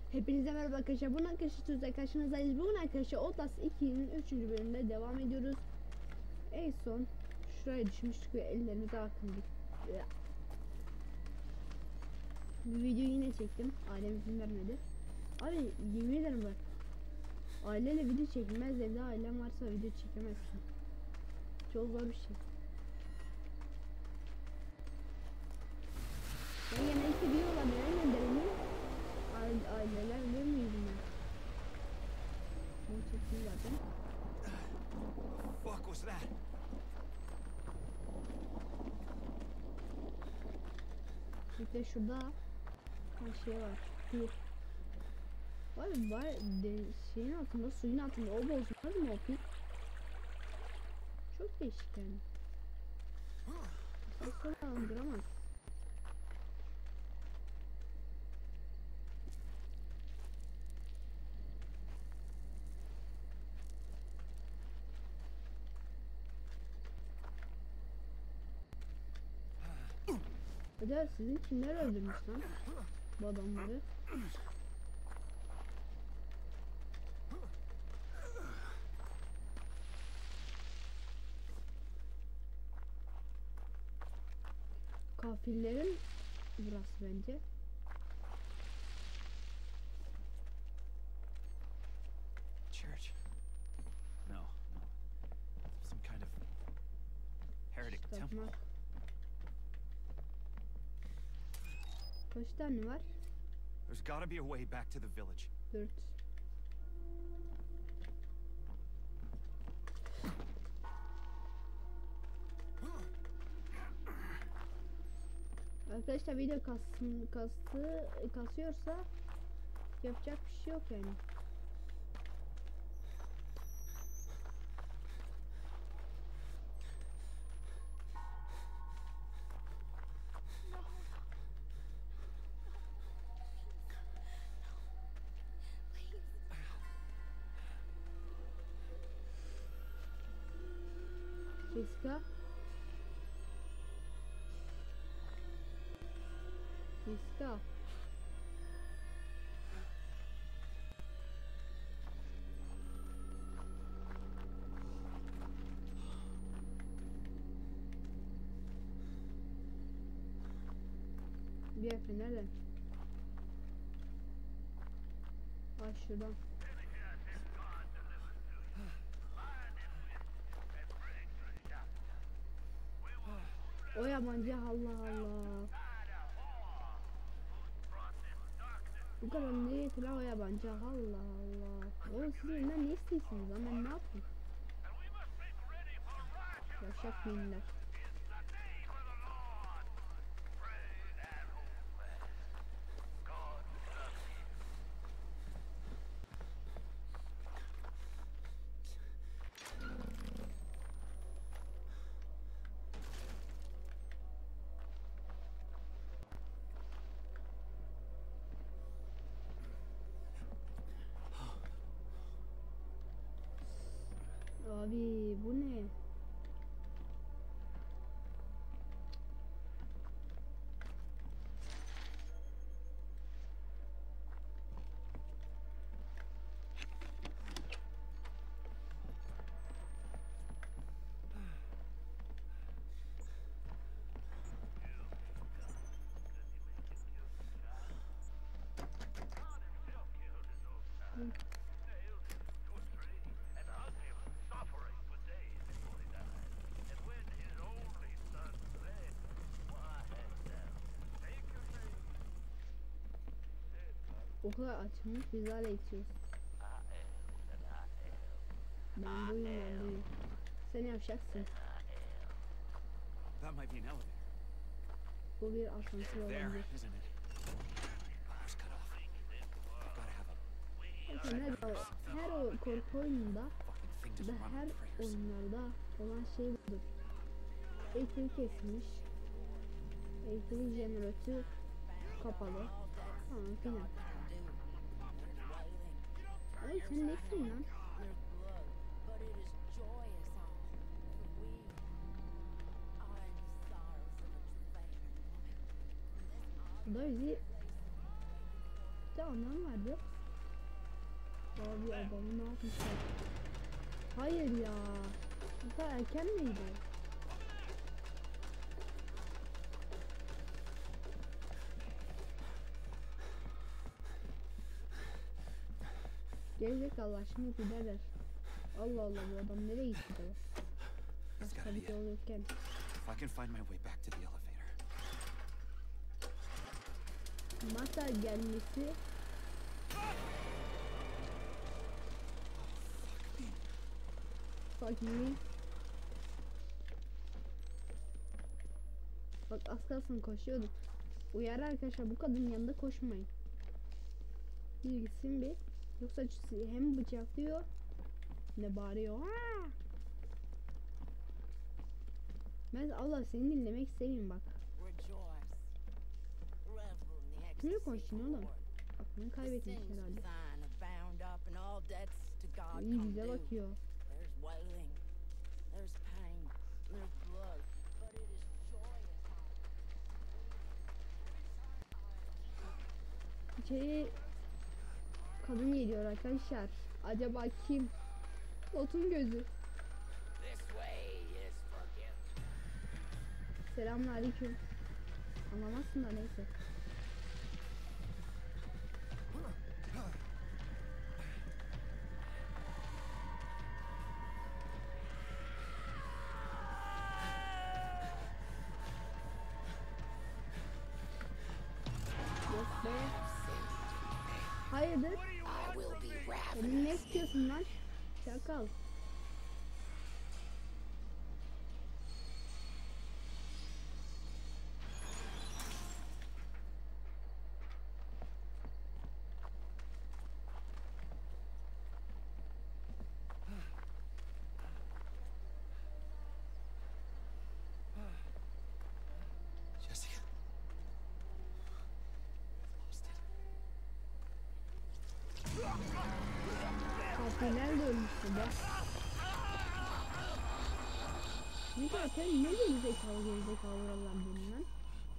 Hepinize merhaba arkadaşlar. Bugün arkadaşlar Tuzla karşınızdayız. Bugün arkadaşlar Outlast 2'nin 3. bölümünde devam ediyoruz. En son şuraya düşmüştük ve ellerimize akıldık. Bu videoyu yine çektim. Ailem izin vermedi. Abi yemin ederim bak. Aileyle video çekilmez, evde ailem varsa video çekemezsin. Çok zor bir şey. Ben genellikle biliyorlar yani nedeni aileler görmüyor bunu. Bunu çektim zaten. Fuck was that? Bir de şurada şey var. Bir. Var şeyin altında, suyun altında o bozulmaz mı o pik? Çok değişik yani. Asla andıramaz. Hadi sizin kimler öldürmüş lan bu adamları? Kafirlerin burası bence. Church? No. Some kind of heretic temple. Kaç tane var? There's gotta be a way back to the village. 4. Arkadaşlar video kasıyorsa yapacak bir şey yok yani. Jessica. Jessica. Bir Efe nerede? Ay şuradan. O yabancı, Allah Allah. Bu kadar ne getiren o yabancı, Allah Allah. Oğlum siz benden ne istiyorsunuz lan, ben ne yapayım? Yaşak minler. Abi bu ne? O kadar açmış, biz hala içiyoruz. Ben buyum. Sen yapacaksın. That might be an elevator. Bu bir asansör There, olabilir. isn't it? Power's cut off. Gotta have Her o korku oyununda fucking thing ve just her run prayers. oyunlarda olan şey budur. Elektrik kesilmiş. Elektrik jeneratörü kapalı. Tamam filan. Ay sen nesin lan? Da bizi işte anlam vardı. Abi adamı ne yapmışlar? Hayır ya. Bu kadar erken miydi? Gerizekalı şimdi giderler. Allah Allah bu adam nereye gitti de? There's gotta Tabii be ki yol yokken. if I can find my way back to the elevator. Masa gelmesi fuck me. Bak az kalsın koşuyorduk. Uyarı arkadaşlar, bu kadının yanında koşmayın. Bir gitsin bir. Yoksa hem bıçaklıyor ne bağırıyor. Aa! Ben Allah seni dinlemek istemiyorum bak. Kimle konuştun oğlum? Aklını kaybetmiş herhalde. İyi güzel bakıyor. İçeri kadın geliyor arkadaşlar. Acaba kim? Otun gözü. Selamünaleyküm. Anlamazsın da neyse. Yok be. Hayırdır? Senin ne istiyorsun lan? Çakal. Jessica. Lost it. Kapiller de ölmüştü be. Ne zaten ne gerizekalı oralar benim lan.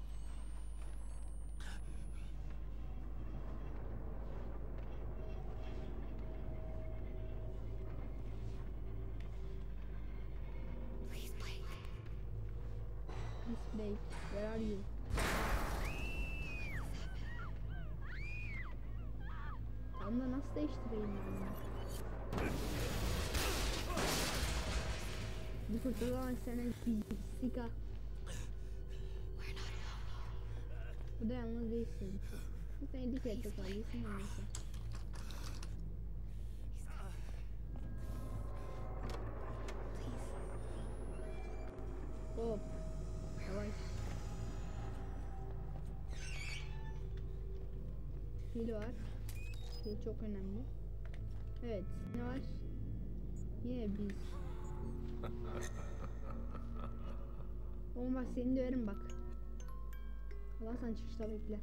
Miss Blake, where are you? Tam da nasıl değiştireyim ben bunu? Bu kurtulan senin fizika. Burada yalnız değilsin. Sen dik ettik var, iyisin neyse. Hop. Yavaş. Pil var. Pil çok önemli. Evet, ne var? Yine biz. Oğlum bak seni döverim bak. Allah sen çıkışta bekle.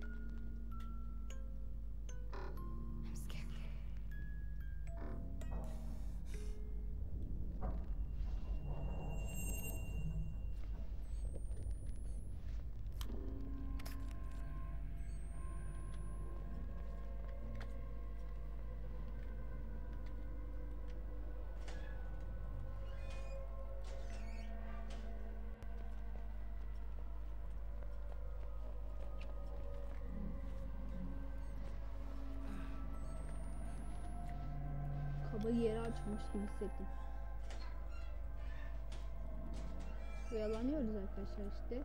Kaba yeri açmış gibi hissettim. Oyalanıyoruz arkadaşlar işte.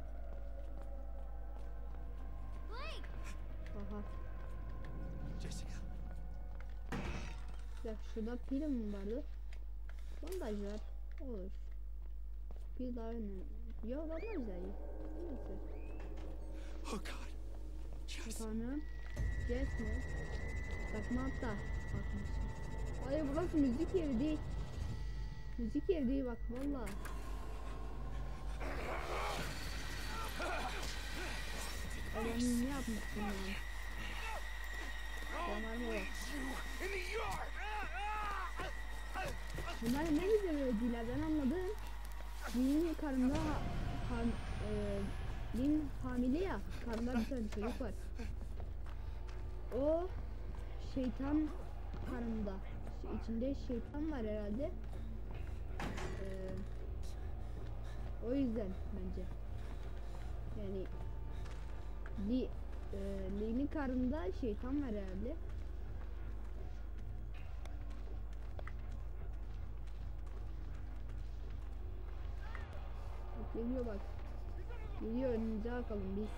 Aha. Jessica. Ya şurada pil mi vardı? Bandaj var. Olur. Pil daha önemli. Ya bandaj da iyi. Neyse. Oh God. Jess. Efendim? Jess mi? Takma hatta. Bakmışım. Hayır burası müzik yeri değil. Müzik yeri değil bak valla. Adam ne yapmışsın ya? Damarıma bak. Bunlar ne bize verdiler ben anladım. Lin karnında Lin hamile ya. Karnında bir tane çocuk var. O şeytan karnında. İçinde şeytan var herhalde. O yüzden bence. Yani Lee'nin karnında şeytan var herhalde. Bak, geliyor bak. Geliyor, önümüze bakalım biz.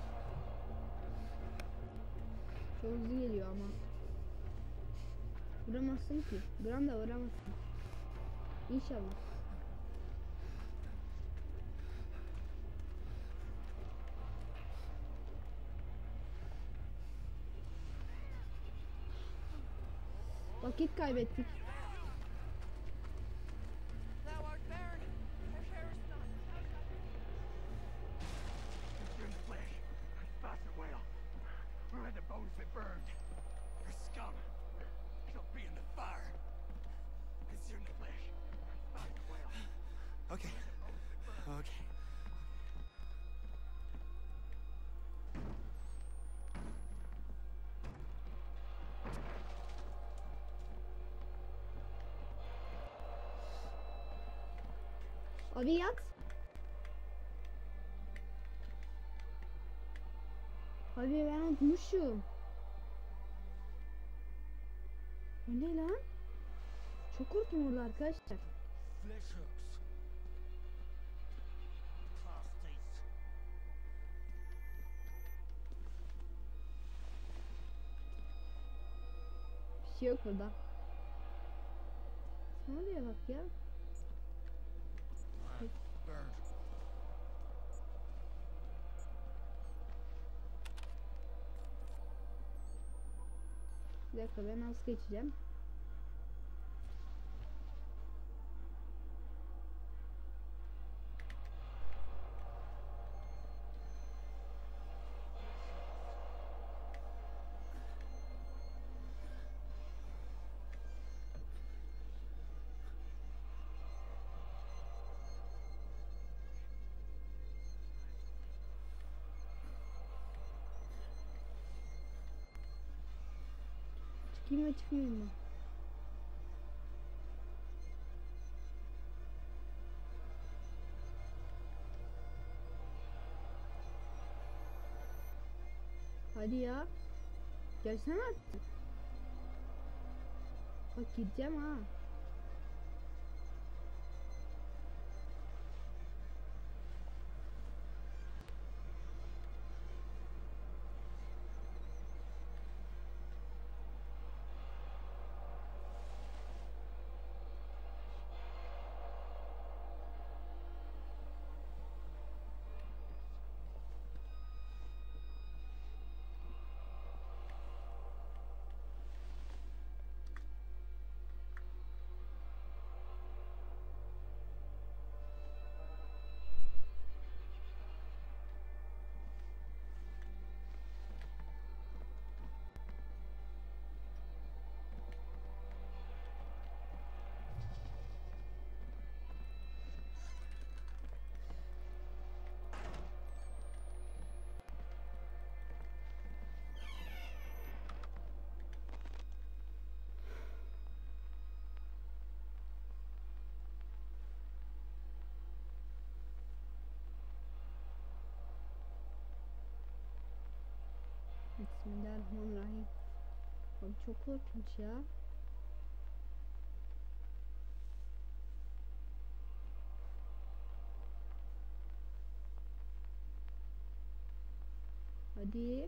Çok hızlı geliyor ama. Vuramazsın ki. Gram da vuramazsın. İnşallah. Vakit kaybettik. Thou art Baron. Thou sharest not. Consume flesh. Bastard whale. Where are the bones that burned? Your scum. Shall be in the fire. Consume the flesh. Bastard whale. Okay. Okay. Abi yat. Abi ben unutmuşum. O ne lan? Çok korktum orada arkadaşlar. Flesh hooks. Pasties. Bir şey yok burada. Ne oluyor bak ya? Burned. Bir dakika, ben az geçeceğim. Çıkayım mı çıkmayayım mı? Hadi ya. Gelsene artık. Bak gideceğim ha. Bismillahirrahmanirrahim. Abi çok korkunç ya. Hadi.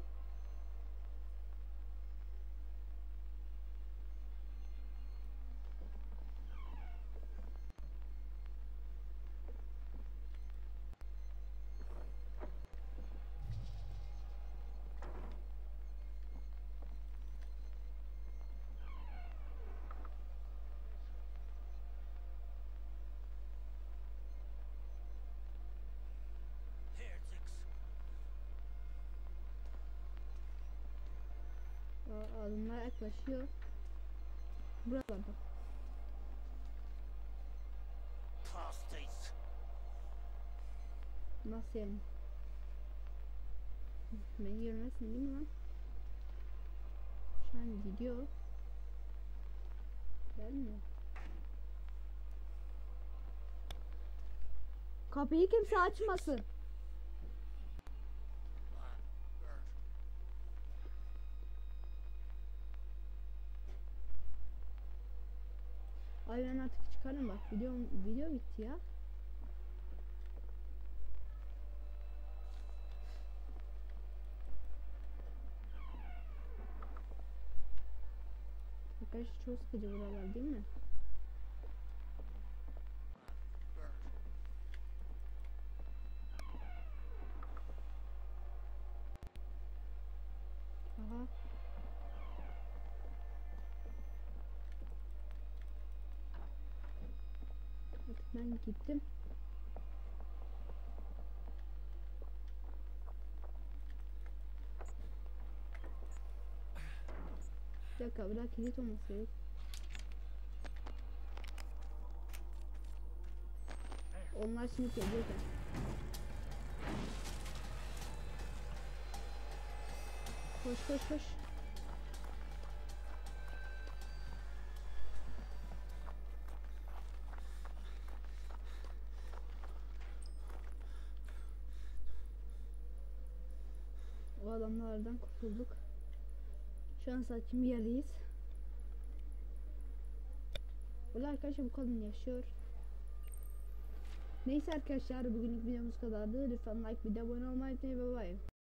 Heretics. Adımlar yaklaşıyor. Buralarda. Pasties. Nasıl yani? Beni görmezsin değil mi lan? Öğretmen gidiyor. Gelmiyor. Kapıyı kimse açmasın. Ay ben artık çıkarım bak. Video bitti ya. Arkadaşlar çok sıkıcı buralar değil mi? Aha. Artık ben gittim. Bir dakika bırak kilit olması gerek. Onlar şimdi gelecekler. Koş koş koş. O adamlardan kurtulduk. Şu an sakin bir yerdeyiz. Böyle arkadaşlar bu kadın yaşıyor. Neyse arkadaşlar bugünlük videomuz kadardı. Lütfen like bir de abone olmayı unutmayın. Bye bye.